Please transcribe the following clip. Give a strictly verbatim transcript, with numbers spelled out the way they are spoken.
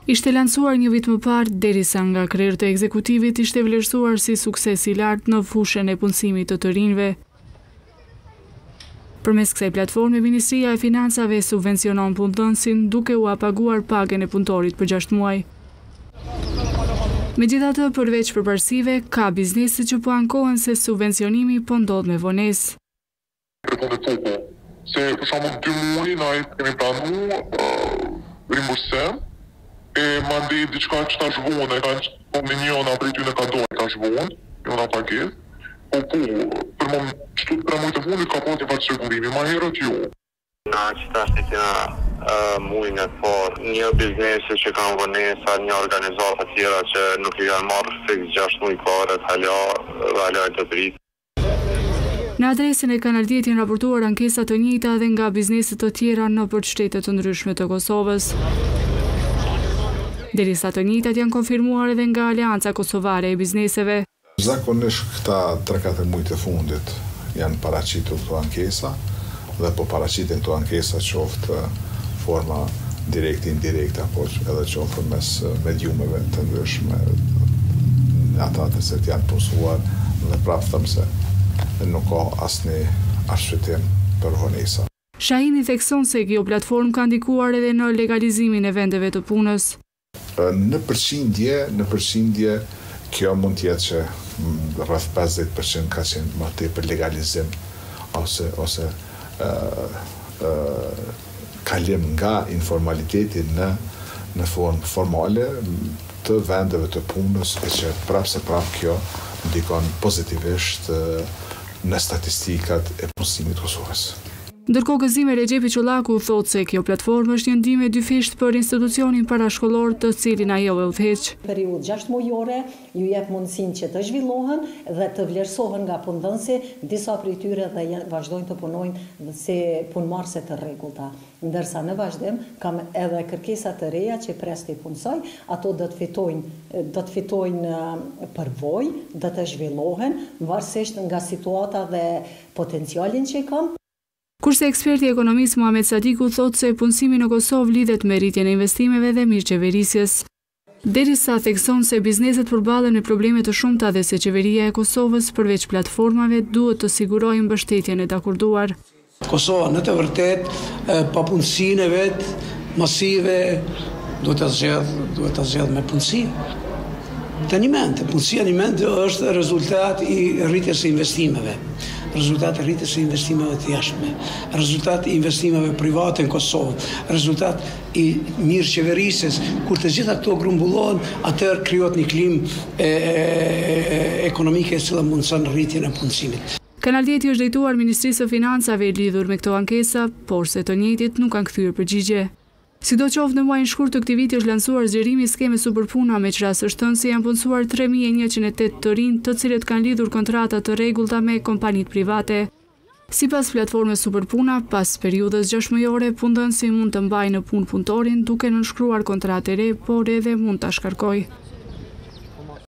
Ishte lancuar një vit më parë derisa nga krerët e ekzekutivit ishte vlerësuar si sukses i lartë në fushën e punësimit të të rinjve. Përmes kësaj platforme, Ministria e Financave subvencionon punëdhënësin duke u paguar pagën e punëtorit për gjashtë muaj. Megjithatë, përveç përparësive, ka biznese që po ankohen se subvencionimi po ndodh me vonesë. Se për shembull dy muaj na kemi planuar rimbursim e mandi diçka që ta zhvon e kanë po me njëna prej tyre ka dorë ta zhvon, njëna pagesë. Po po, për më çtu për më të fundit ka pasur një sigurimi, më herët jo. Na qëtashtë të në mujnë e por një biznesi që kanë vonesa, një organizatë tjera që nuk i kanë marrë fix gjashtë muj kare të halja dhe halja të dritë. Në adresën e Kanal-dit janë raportuar ankesa të njëjta dhe nga bizneset të tjera në për shtetet të ndryshme të Kosovës. Derisa të njëjtat janë konfirmuar edhe nga Aleanca Kosovare e Bizneseve. Zakonisht këta tre katër muaj të fundit janë paraqitur këto ankesa dhe po paraqitin këto ankesa qoftë forma direkte, indirekte apo edhe qoftë mes mediumeve të ndryshme, ata të cilët janë punësuar dhe prapë them se nuk ka asnjë arsyetim për vonesa. Shahini thekson se kjo platformë ka ndikuar edhe në legalizimin e vendeve të punës. Në përqindje, në përqindje kjo mund të jetë që rreth pesëdhjetë përqind ka qenë më tepër legalizim ose ose uh, uh, kalim nga informaliteti në në formë formale të vendeve të punës e që prapë se prapë kjo ndikon pozitivisht uh, në statistikat e punësimit Kosovës. Ndërkohë Gëzime Rexhepi Çollaku thotë se kjo platformë është një ndihmë dyfisht për institucionin parashkollor të cilin ajo e udhëheq. Periudhë gjashtë muajore ju jep mundësinë që të zhvillohen dhe të vlerësohen nga punëdhënësi, disa prej tyre dhe vazhdojnë të punojnë si punëmarrëse të rregullta. Ndërsa në vazhdim kam edhe kërkesa të reja që pres të punësoj, ato do të fitojnë, do të fitojnë përvojë, do të zhvillohen varësisht nga situata dhe potencialin që kam. Kurse eksperti ekonomist Muhamet Sadiku thotë se punësimi në Kosovë lidhet me rritjen e investimeve dhe mirëqeverisjes. Derisa thekson se bizneset përballen me probleme të shumta dhe se qeveria e Kosovës përveç platformave duhet të sigurojë mbështetjen e dakurduar. Kosova në të vërtet papunësinë e vet masive duhet ta zgjedh, duhet ta zgjedh me punësi. Tani mente, punësia një mente është rezultat i rritjes së investimeve. Rezultat e rritjes së investimeve të jashtme, rezultat i investimeve private në Kosovë, rezultat i mirëqeverisjes, kur të gjitha këto grumbullohen, atëherë krijohet një klimë e, e, ekonomike e cila mundson rritjen e punësimit. Kanal-deti është drejtuar Ministrisë së Financave lidhur me këto ankesa, por se të njëjtit nuk kanë kthyer përgjigje. Sidoqoftë në muajin shkurt të këtij viti është lancuar zgjerimi i skemës Superpuna, me që rast është thënë se janë punësuar tre mijë e njëqind e tetë të rinj, të cilët kanë lidhur kontrata të rregullta me kompanitë private. Sipas platformës Superpuna, pas periudhës gjashtë-muajore, punëdhënësi mund të mbajë në punë punëtorin duke nënshkruar kontratë re, por edhe mund ta shkarkojë.